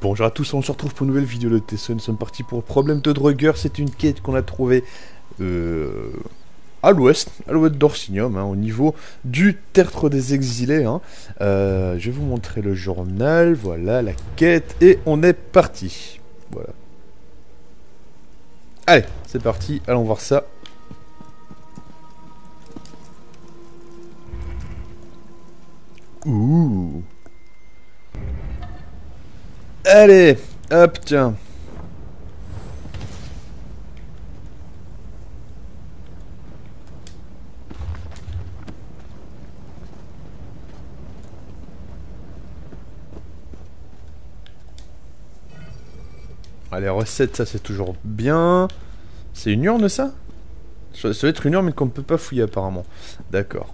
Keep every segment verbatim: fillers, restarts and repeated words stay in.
Bonjour à tous, on se retrouve pour une nouvelle vidéo de T S O. Nous sommes partis pour le problème de Draugr. C'est une quête qu'on a trouvée euh, à l'ouest, à l'ouest d'Orsinium, hein, au niveau du tertre des exilés. Hein. Euh, je vais vous montrer le journal, voilà la quête, et on est parti. Voilà. Allez, c'est parti, allons voir ça. Ouh. Allez, hop, tiens. Allez, recette, ça c'est toujours bien. C'est une urne ça? Ça doit être une urne mais qu'on ne peut pas fouiller apparemment. D'accord.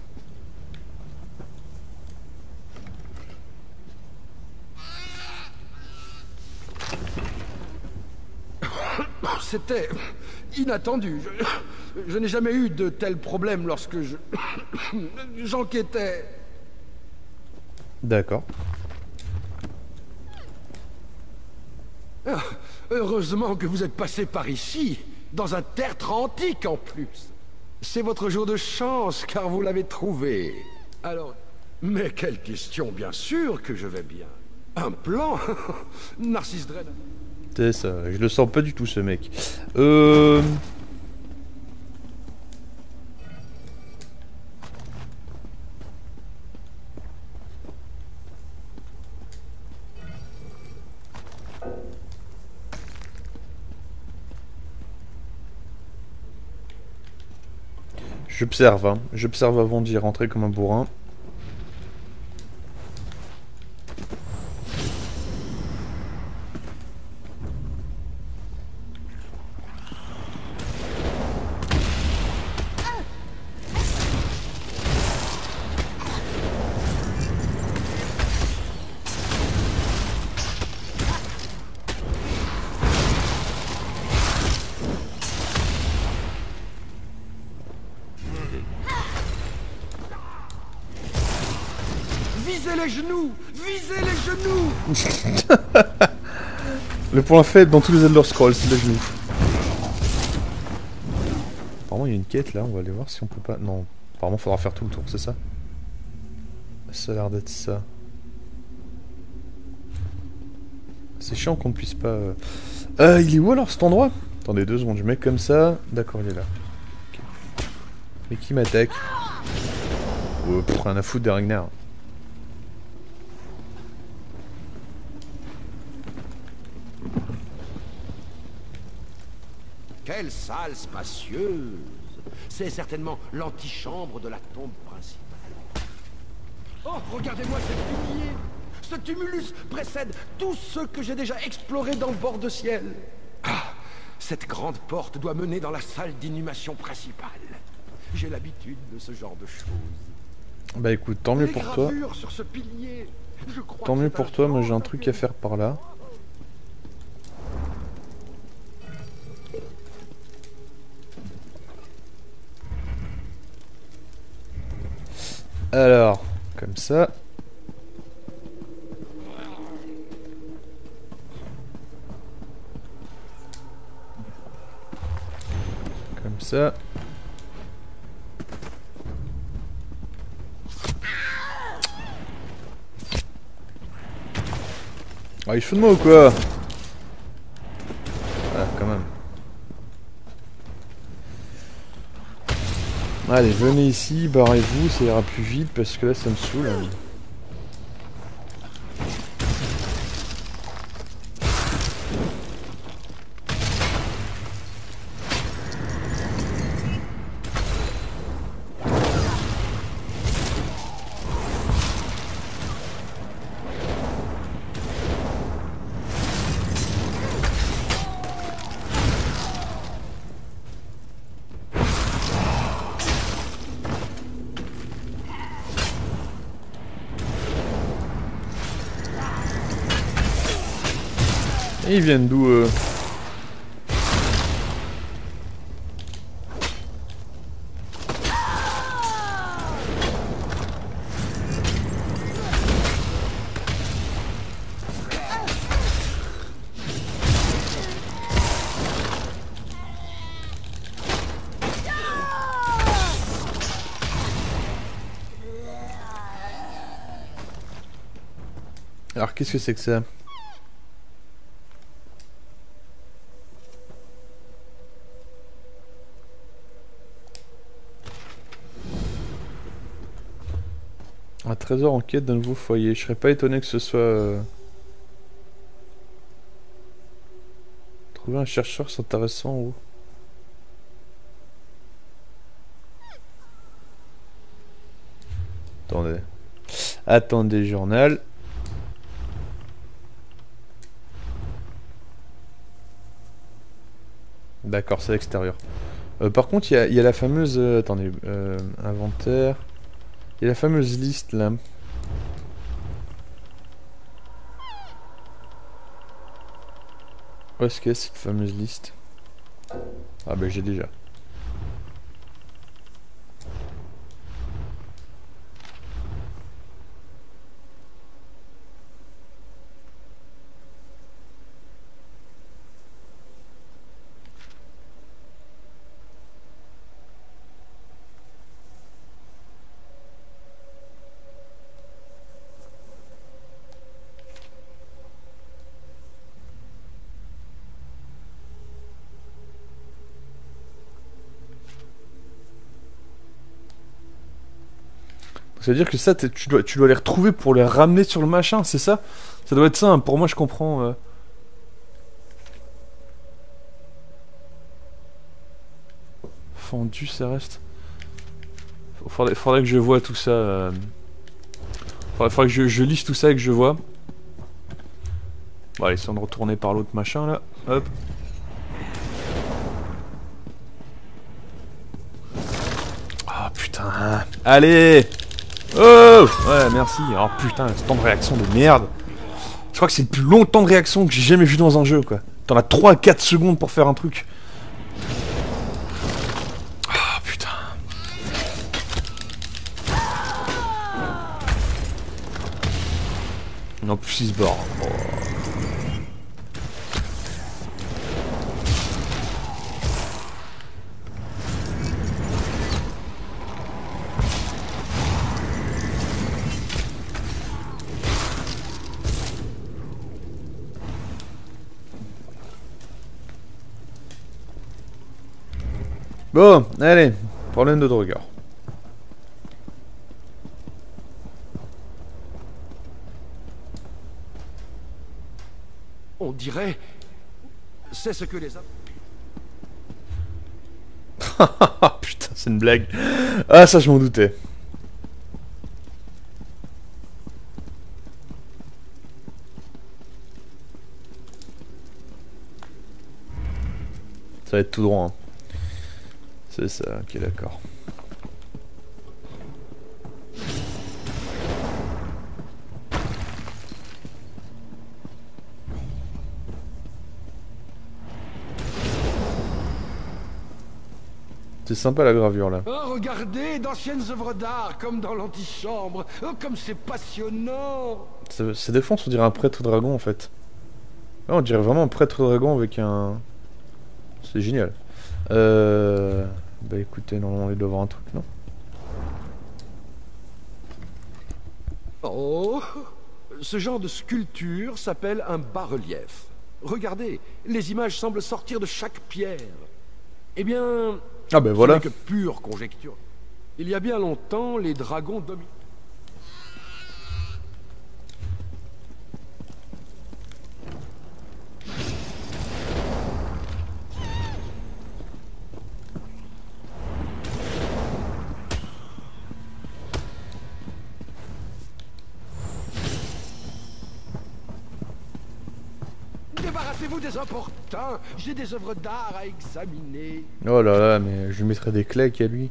C'était inattendu. Je, je n'ai jamais eu de tels problèmes lorsque je... j'enquêtais. D'accord. Ah, heureusement que vous êtes passé par ici, dans un tertre antique en plus. C'est votre jour de chance, car vous l'avez trouvé. Alors... Mais quelle question, bien sûr que je vais bien. Un plan Narcisse Dren... C'est ça, je le sens pas du tout ce mec. Euh... J'observe, hein. J'observe avant d'y rentrer comme un bourrin. Visez les genoux! Visez les genoux! Le point faible dans tous les Elder Scrolls, c'est les genoux. Apparemment il y a une quête là, on va aller voir si on peut pas... Non, apparemment il faudra faire tout le tour, c'est ça? Ça a l'air d'être ça. C'est chiant qu'on ne puisse pas... Euh... Euh, il est où alors cet endroit? Attendez deux secondes, je mets comme ça. D'accord, il est là. Okay. Mais qui m'attaque? Oh, pff, rien à foutre des Ragnar. Quelle salle spacieuse! C'est certainement l'antichambre de la tombe principale. Oh, regardez-moi cette pilier! Ce tumulus précède tous ceux que j'ai déjà explorés dans le bord de ciel. Ah, cette grande porte doit mener dans la salle d'inhumation principale. J'ai l'habitude de ce genre de choses. Bah écoute, tant mieux Les pour toi. sur ce pilier, je crois Tant que mieux c'est pour un toi, moi j'ai un genre truc à faire par là. Alors, comme ça. Comme ça. Ah, il fout de moi ou quoi? Ah, quand même. Allez, venez ici, barrez-vous, ça ira plus vite parce que là ça me saoule. Hein. Et ils viennent d'où euh... Alors qu'est-ce que c'est que ça? Un trésor en quête d'un nouveau foyer. Je serais pas étonné que ce soit... Euh... Trouver un chercheur, c'est intéressant ou... Attendez. Attendez, journal. D'accord, c'est à l'extérieur. Euh, par contre, il y, y a la fameuse... Euh, attendez, euh, inventaire... Il y a la fameuse liste là. Où est-ce qu'il y a cette fameuse liste? Ah bah j'ai déjà. Ça veut dire que ça, tu dois, tu dois les retrouver pour les ramener sur le machin, c'est ça? Ça doit être ça, hein. Pour moi je comprends. Euh... Fendu, ça reste. Faudrait, faudrait que je vois tout ça. Euh... Faudrait, faudrait que je, je lise tout ça et que je vois. Bon, allez, essayons de retourner par l'autre machin là. Hop. Ah putain. Allez! Oh! Ouais, merci. Oh putain, ce temps de réaction de merde. Je crois que c'est le plus long temps de réaction que j'ai jamais vu dans un jeu, quoi. T'en as trois à quatre secondes pour faire un truc. Ah putain. En plus, il se barre. Oh. Bon, allez, problème de drogueur. On dirait... C'est ce que les... Putain, c'est une blague. Ah, ça, je m'en doutais. Ça va être tout droit, hein. C'est ça, ok, d'accord. C'est sympa la gravure là. Oh, regardez, d'anciennes œuvres d'art, comme dans l'antichambre. Oh, comme c'est passionnant. Ces défenses, on dirait un prêtre dragon en fait. Ouais, on dirait vraiment un prêtre dragon avec un... C'est génial. Euh... Bah écoutez, normalement il doit y avoir un truc, non? Oh, ce genre de sculpture s'appelle un bas-relief. Regardez, les images semblent sortir de chaque pierre. Eh bien, ah ben voilà. Ce n'est que pure conjecture. Il y a bien longtemps, les dragons dominaient. Débarrassez-vous des importuns, j'ai des œuvres d'art à examiner. Oh là là, mais je lui mettrais des claques à lui.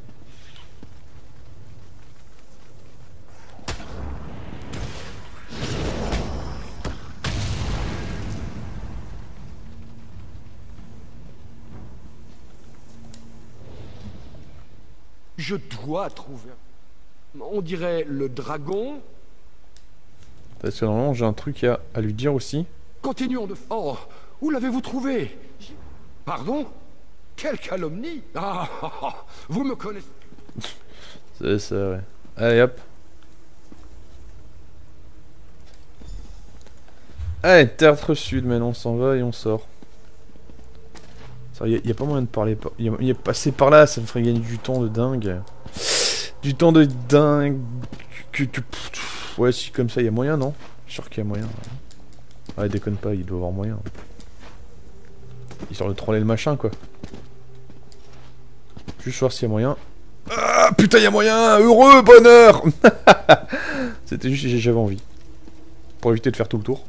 Je dois trouver. On dirait le dragon. Parce que normalement j'ai un truc à, à lui dire aussi. Continuons de... Oh, où l'avez-vous trouvé? Pardon? Quelle calomnie! Ah, ah, ah, vous me connaissez... C'est ça, ouais. Allez, hop. Allez, théâtre sud, maintenant on s'en va et on sort. Il n'y a, a pas moyen de parler. Il y, y a passer par là, ça me ferait gagner du temps de dingue. Du temps de dingue. Que, que, ouais, si comme ça, il y a moyen, non? Je suis sûr qu'il y a moyen. Ouais, déconne pas, il doit y avoir moyen. Histoire de troller le machin, quoi. Juste voir s'il y a moyen. Ah, putain, il y a moyen! Heureux, bonheur! C'était juste que j'avais envie. Pour éviter de faire tout le tour.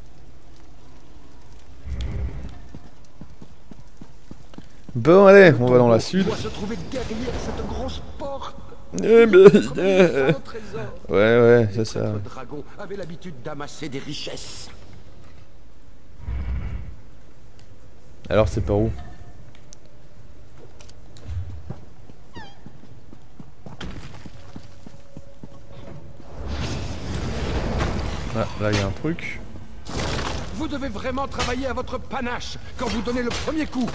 Bon, allez, on va dans la sud. Se trouver derrière cette grosse porte. Eh ben, euh... ouais, ouais, c'est ça. Le dragon avait l'habitude d'amasser des richesses. Alors, c'est par où? Ah, là, il y a un truc. Vous devez vraiment travailler à votre panache quand vous donnez le premier coup.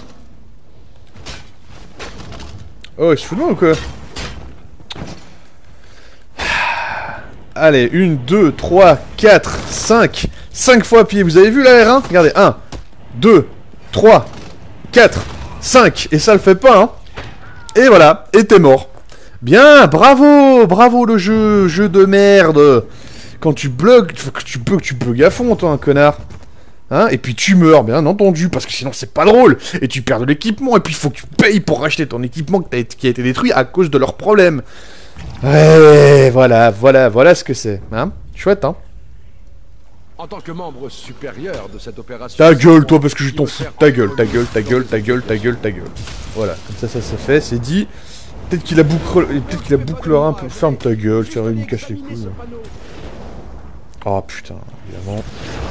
Oh, je fous de moi ou quoi? Allez, une, deux, trois, quatre, cinq. cinq fois pied. Vous avez vu la R un? Regardez, un, deux, trois, quatre, cinq. Et ça le fait pas, hein. Et voilà, et t'es mort. Bien, bravo, bravo le jeu, jeu de merde. Quand tu bloques, tu peux que tu bugs à fond, toi, un connard. Hein, et puis tu meurs, bien entendu, parce que sinon c'est pas drôle. Et tu perds de l'équipement, et puis il faut que tu payes pour racheter ton équipement qui a été détruit à cause de leurs problèmes. Ouais, voilà, voilà, voilà ce que c'est. Hein, chouette, hein. En tant que membre supérieur de cette opération... Ta gueule, toi, parce que je t'en fous. Ta gueule, ta gueule, ta gueule, ta gueule, ta gueule, ta gueule. Voilà, comme ça, ça, ça fait, c'est dit. Peut-être qu'il a bouclé, peut-être qu'il a bouclera un peu. Ferme ta gueule, tu il me cache les couilles. Oh putain, évidemment.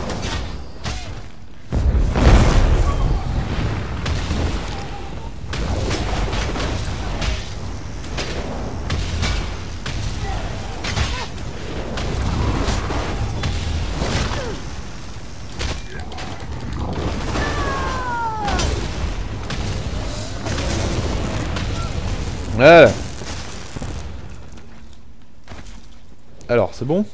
Voilà. Alors, c'est bon?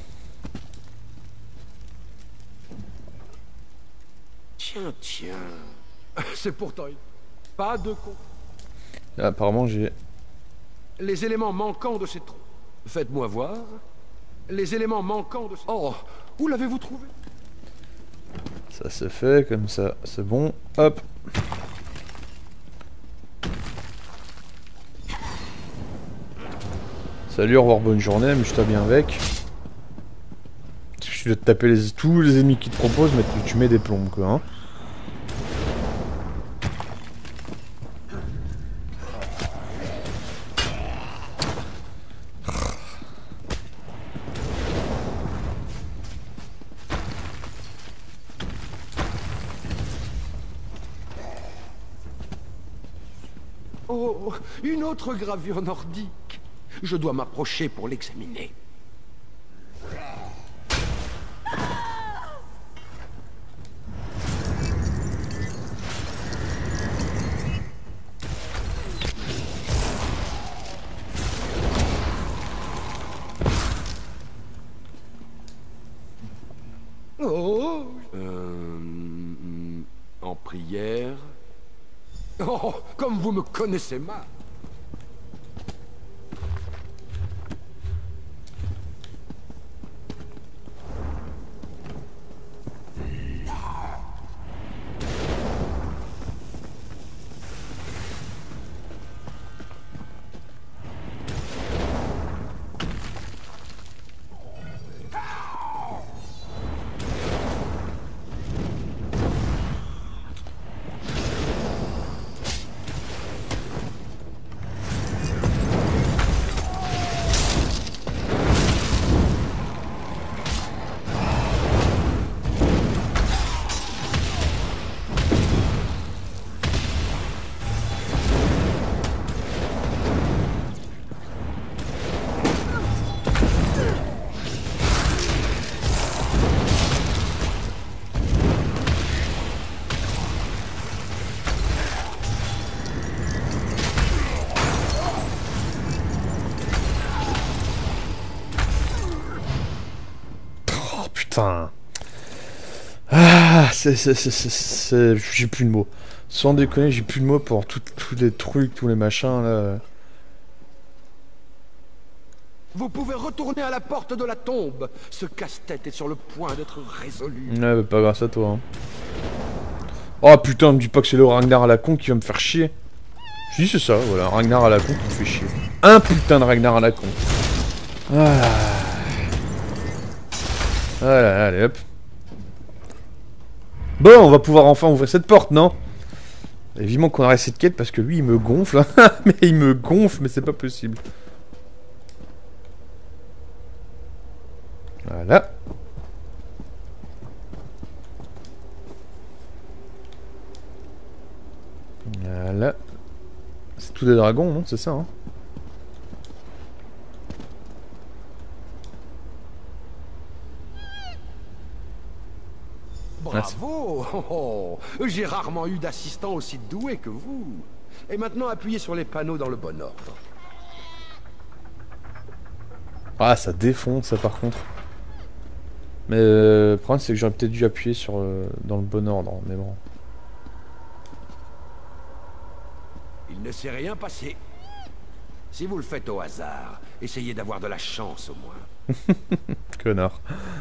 Tiens, tiens. C'est pourtant pas de con. Ah, apparemment, j'ai... Les éléments manquants de ces trous. Faites-moi voir. Les éléments manquants de ces... Oh, où l'avez-vous trouvé? Ça se fait, comme ça, c'est bon. Hop. Salut, au revoir, bonne journée, amuse-toi bien avec. Tu dois te taper les, tous les ennemis qui te proposent, mais tu, tu mets des plombes, quoi, hein. Oh, une autre gravure nordique. Je dois m'approcher pour l'examiner. Oh, euh, en prière. Oh, comme vous me connaissez mal. Putain. Ah. Ah, c'est... c'est- c'est- c'est- c'est- j'ai plus de mots. Sans déconner, j'ai plus de mots pour tout- tous les trucs, tous les machins, là. Vous pouvez retourner à la porte de la tombe. Ce casse-tête est sur le point d'être résolu. Ouais, bah, pas grâce à toi, hein. Oh putain, me dis pas que c'est le Ragnar à la con qui va me faire chier. Je dis c'est ça, voilà, un Ragnar à la con qui me fait chier. Un putain de Ragnar à la con. Voilà. Voilà, allez hop. Bon, on va pouvoir enfin ouvrir cette porte, non? Évidemment qu'on arrête cette quête parce que lui il me gonfle. Mais il me gonfle, mais c'est pas possible. Voilà. Voilà. C'est tous des dragons, non? C'est ça, hein? Bravo! Oh, oh. J'ai rarement eu d'assistant aussi doué que vous. Et maintenant, appuyez sur les panneaux dans le bon ordre. Ah, ça défonce, ça, par contre. Mais euh, le problème, c'est que j'aurais peut-être dû appuyer sur euh, dans le bon ordre, mais bon. Il ne s'est rien passé. Si vous le faites au hasard, essayez d'avoir de la chance au moins. Connard.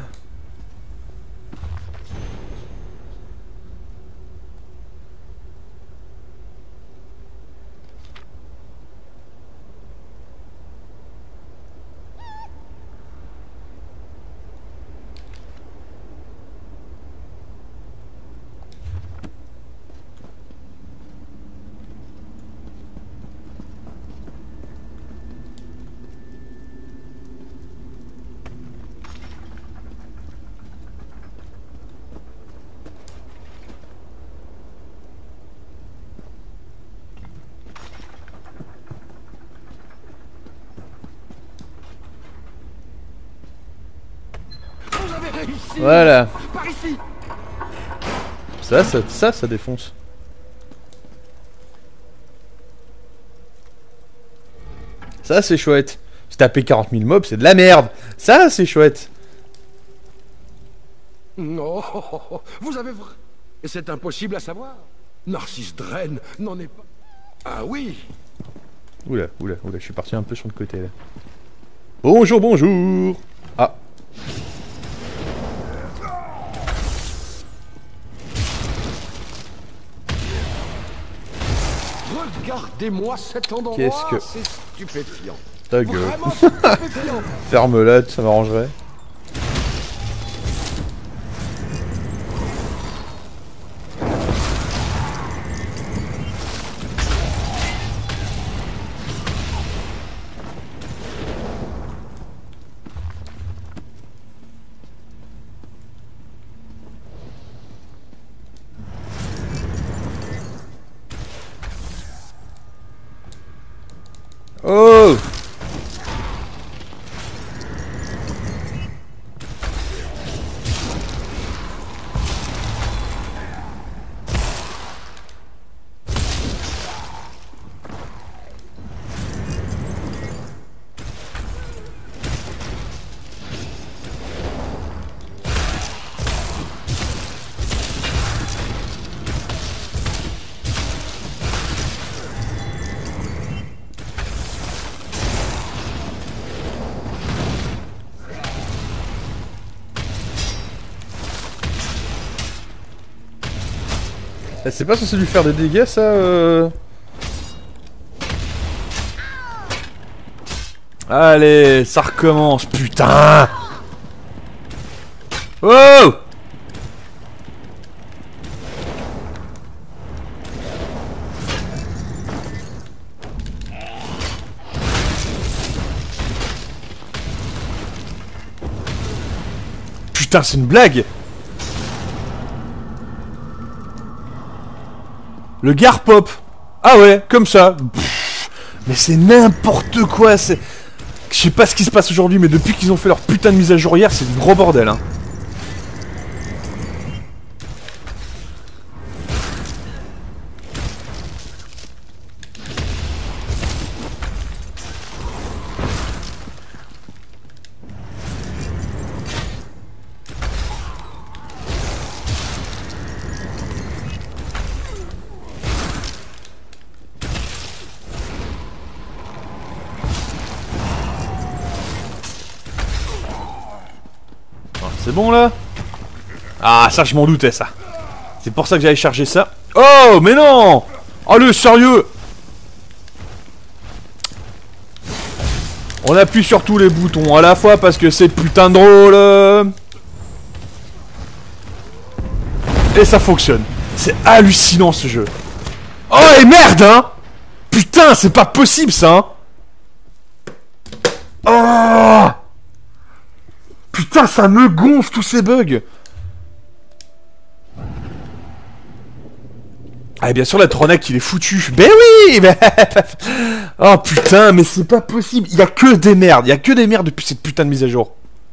Vous avez réussi! Voilà. Par ici! Ça, ça, ça, ça défonce. Ça, c'est chouette. Se taper quarante mille mobs, c'est de la merde. Ça, c'est chouette. Non, vous avez vrai. Et c'est impossible à savoir. Narcisse Dren n'en est pas. Ah oui! Oula, oula, oula, je suis parti un peu sur le côté là. Bonjour, bonjour. Ah. Regardez-moi cet endroit. Qu'est-ce que... C'est stupéfiant. Ta gueule. Vraiment stupéfiant. Ferme-la, ça m'arrangerait. Oh! Eh, c'est pas censé lui faire des dégâts, ça euh... Allez, ça recommence, putain! Oh! Putain, c'est une blague! Le gar pop. Ah ouais, comme ça. Pff, mais c'est n'importe quoi. C'est, je sais pas ce qui se passe aujourd'hui, mais depuis qu'ils ont fait leur putain de mise à jour hier, c'est du gros bordel, hein. C'est bon là? Ah ça je m'en doutais ça. C'est pour ça que j'avais chargé ça. Oh mais non! Allez sérieux! On appuie sur tous les boutons à la fois parce que c'est putain de drôle. Et ça fonctionne. C'est hallucinant ce jeu. Oh et merde hein! Putain c'est pas possible ça hein! Oh! Putain ça me gonfle tous ces bugs. Ah bien sûr la Tronac il est foutu. Ben oui ben... Oh putain mais c'est pas possible. Il y a que des merdes. Il y a que des merdes depuis cette putain de mise à jour.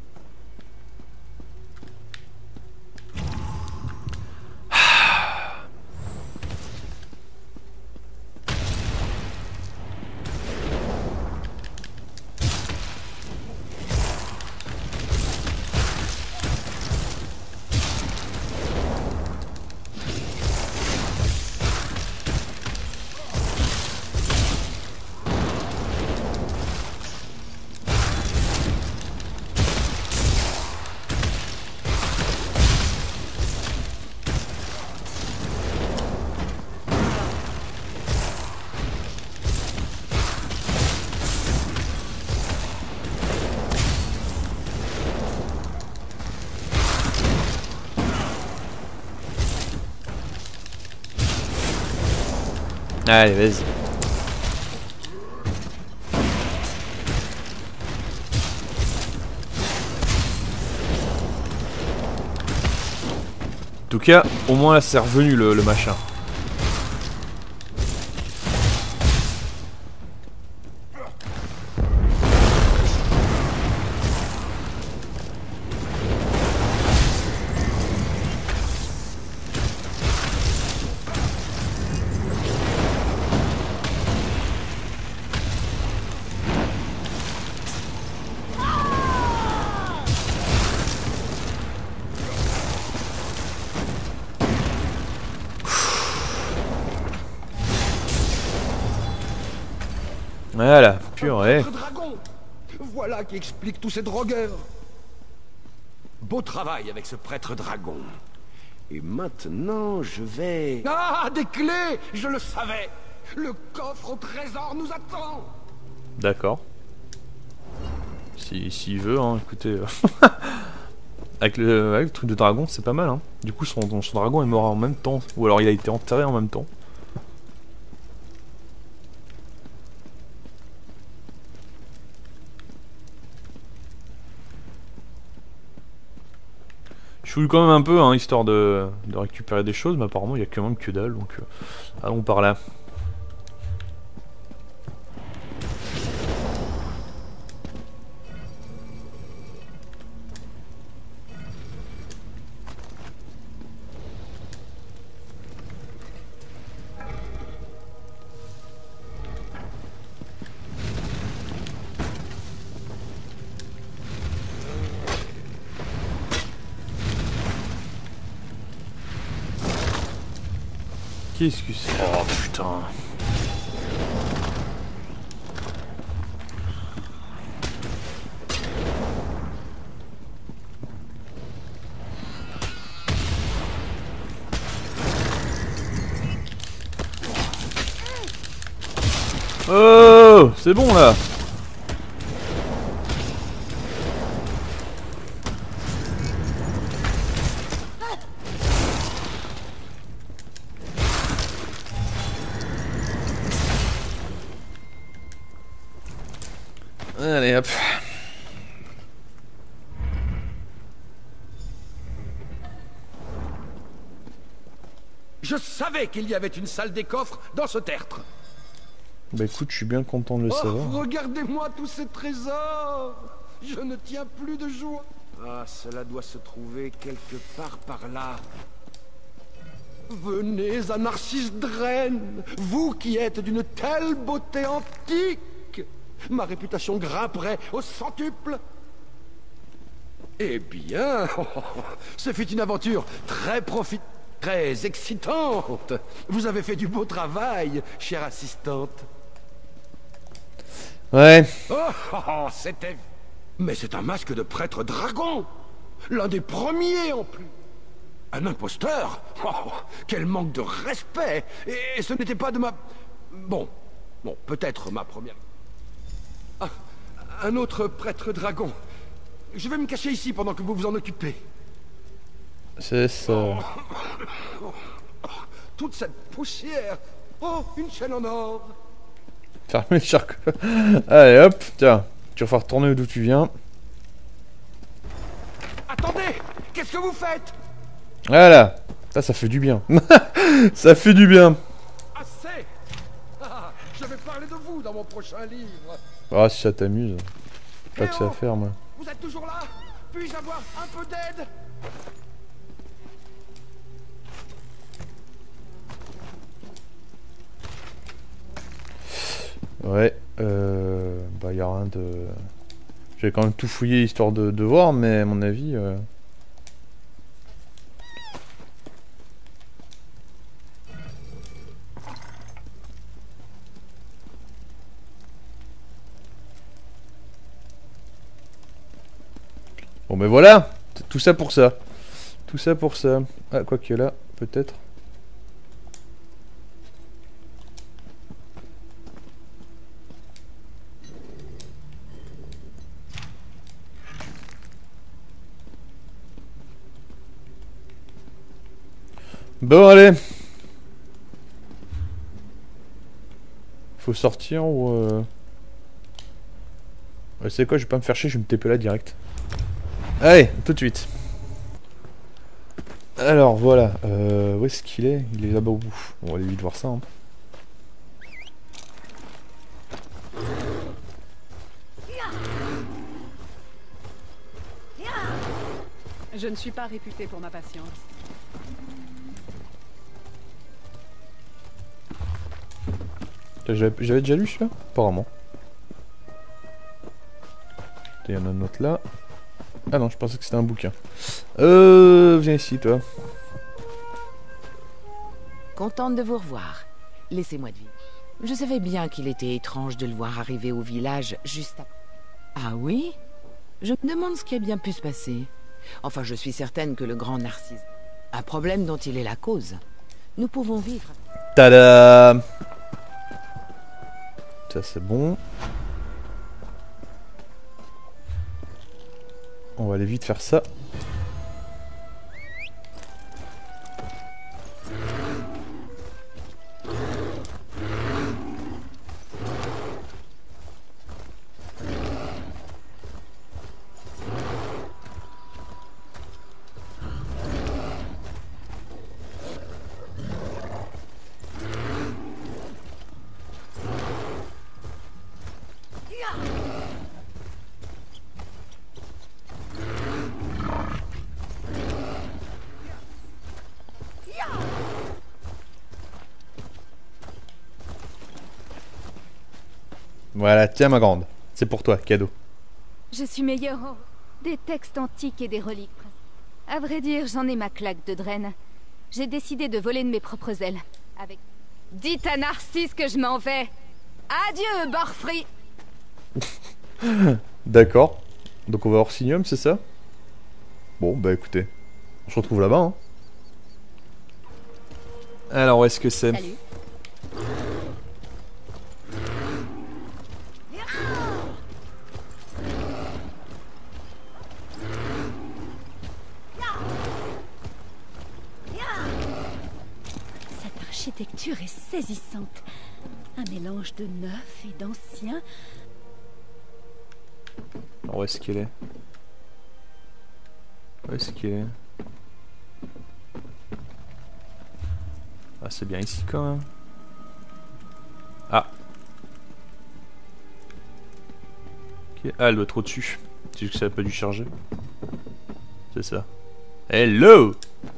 Allez, vas-y. En tout cas, au moins là c'est revenu le, le machin. Voilà, purée. Dragon. Voilà qui explique tous ces drogueurs. Beau travail avec ce prêtre dragon. Et maintenant, je vais... Ah, des clés! Je le savais! Le coffre au trésor nous attend! D'accord. Si, s'il veut, hein, écoutez... avec, le, avec le truc de dragon, c'est pas mal, hein. Du coup, son, son dragon est mort en même temps. Ou alors il a été enterré en même temps. Je fouille quand même un peu, hein, histoire de, de récupérer des choses, mais apparemment il y a quand même que dalle, donc euh, allons par là. Qu'est-ce que c'est? Oh putain. Oh, c'est bon là. Allez hop. Je savais qu'il y avait une salle des coffres dans ce tertre. Bah écoute, je suis bien content de le Oh, savoir. regardez-moi tous ces trésors. Je ne tiens plus de joie. Ah, cela doit se trouver quelque part par là. Venez à Narcisse Draine, vous qui êtes d'une telle beauté antique. Ma réputation grimperait au centuple. Eh bien, ce fut une aventure très profit, très excitante. Vous avez fait du beau travail, chère assistante. Ouais. Oh, oh, oh, c'était... Mais c'est un masque de prêtre dragon. L'un des premiers en plus. Un imposteur? Oh, quel manque de respect! Et ce n'était pas de ma... Bon, bon, peut-être ma première... Ah, un autre prêtre dragon. Je vais me cacher ici pendant que vous vous en occupez. C'est ça. Oh. Toute cette poussière. Oh, une chaîne en or. Fermez le charcot. Allez hop, tiens, tu vas retourner d'où tu viens. Attendez, qu'est-ce que vous faites? Voilà, ça, ça fait du bien. Ça fait du bien. Assez. Ah, je vais parler de vous dans mon prochain livre. Ah, si ça t'amuse. Pas Eh que ça à oh, faire, moi. Vous êtes toujours là? Puis-je avoir un peu d'aide? Ouais, euh... bah, y a rien de... J'ai quand même tout fouillé histoire de, de voir, mais à mon avis... Euh... Bon, mais voilà, tout ça pour ça. Tout ça pour ça. Ah, quoique là, peut-être. Bon, allez. Faut sortir ou... Euh... Ouais, c'est quoi, je vais pas me faire chier, je vais me T P là direct. Allez, tout de suite. Alors, voilà. Euh, où est-ce qu'il est? Il est là-bas au bout. On va aller vite voir ça. Hein. Je ne suis pas réputée pour ma patience. J'avais déjà lu celui-là? Apparemment. Il y en a un autre là. Ah non, je pensais que c'était un bouquin. Euh, viens ici, toi. Contente de vous revoir. Laissez-moi deviner. Je savais bien qu'il était étrange de le voir arriver au village juste après. Ah oui? Je me demande ce qui a bien pu se passer. Enfin, je suis certaine que le grand Narcisse a un problème dont il est la cause. Nous pouvons vivre. Tada! Ça c'est bon. On va aller vite faire ça. Voilà, tiens ma grande. C'est pour toi, cadeau. Je suis meilleure en... des textes antiques et des reliques. À vrai dire, j'en ai ma claque de draine. J'ai décidé de voler de mes propres ailes. Avec... Dites à Narcisse que je m'en vais. Adieu, Borfree. D'accord. Donc on va à Orsinium, c'est ça? Bon, bah écoutez. On se retrouve là-bas, hein. Alors, où est-ce que c'est? Salut. L'architecture est saisissante. Un mélange de neuf et d'ancien. Où est-ce qu'il est? Où est-ce qu'il est? Ah, c'est bien ici quand même. Ah. Ok. Ah, elle doit être au-dessus. C'est juste que ça n'a pas dû charger. C'est ça. Hello!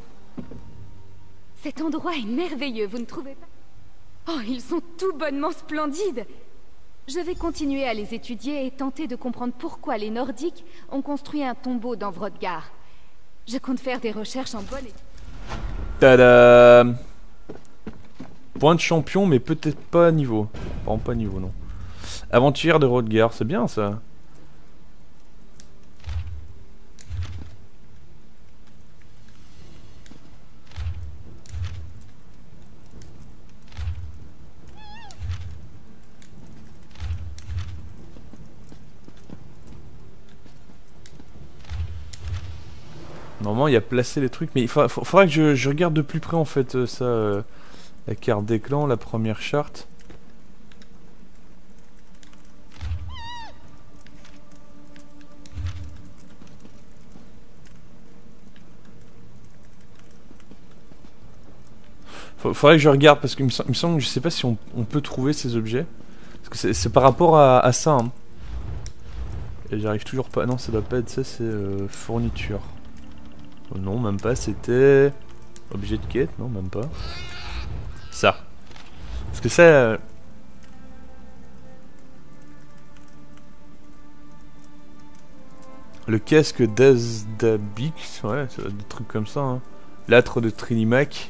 Cet endroit est merveilleux, vous ne trouvez pas? Oh, ils sont tout bonnement splendides! Je vais continuer à les étudier et tenter de comprendre pourquoi les Nordiques ont construit un tombeau dans Vrodgar. Je compte faire des recherches en bonne et... Tada! Point de champion, mais peut-être pas niveau. Pas, pas niveau, non. Aventurière de Vrodgar, c'est bien ça. Normalement, il y a placé les trucs, mais il faudra, faudra que je, je regarde de plus près en fait euh, ça. Euh, la carte des clans, la première charte. Faudrait que je regarde parce qu'il me, me semble que je sais pas si on, on peut trouver ces objets. Parce que c'est par rapport à, à ça. Hein. Et j'arrive toujours pas. Non, ça doit pas être ça, c'est euh, fourniture. Oh, non, même pas, c'était. Objet de quête, non, même pas. Ça. Parce que ça. Euh... Le casque d'Azdabix, ouais, ça doit être des trucs comme ça. Hein. L'âtre de Trinimac.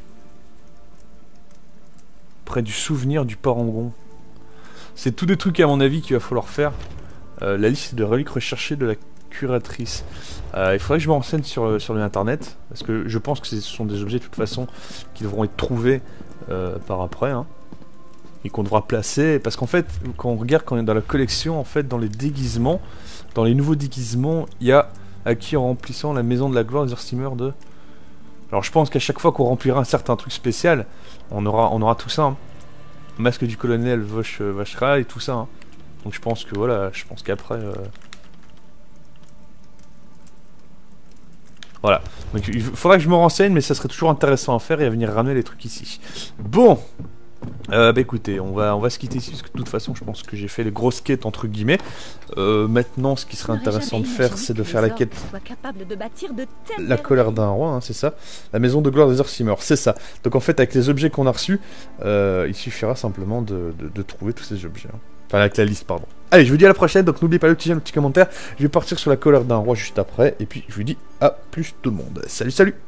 Près du souvenir du parangon. C'est tous des trucs à mon avis qu'il va falloir faire. Euh, la liste de reliques recherchées de la curatrice. Euh, il faudrait que je me renseigne sur, sur l'internet. Parce que je pense que ce sont des objets de toute façon qui devront être trouvés euh, par après. Hein, et qu'on devra placer. Parce qu'en fait, quand on regarde quand on est dans la collection, en fait, dans les déguisements, dans les nouveaux déguisements, il y a acquis en remplissant la maison de la gloire des Earthsteamer de... Alors je pense qu'à chaque fois qu'on remplira un certain truc spécial, on aura, on aura tout ça. Hein. Masque du colonel Vosh, euh, Vachra et tout ça. Hein. Donc je pense que voilà, je pense qu'après... Euh... Voilà. Donc il faudra que je me renseigne, mais ça serait toujours intéressant à faire et à venir ramener les trucs ici. Bon euh, bah écoutez, on va, on va se quitter ici parce que de toute façon je pense que j'ai fait les grosses quêtes entre guillemets. Euh, maintenant ce qui serait intéressant de faire c'est de faire la quête de la colère d'un roi, hein, c'est ça. La maison de gloire des Earthsteamer, c'est ça. Donc en fait avec les objets qu'on a reçus, euh, il suffira simplement de, de, de trouver tous ces objets. Hein. Enfin avec la liste pardon. Allez je vous dis à la prochaine, donc n'oubliez pas le petit j'aime, le petit commentaire. Je vais partir sur la colère d'un roi juste après et puis je vous dis à plus tout le monde. Salut salut.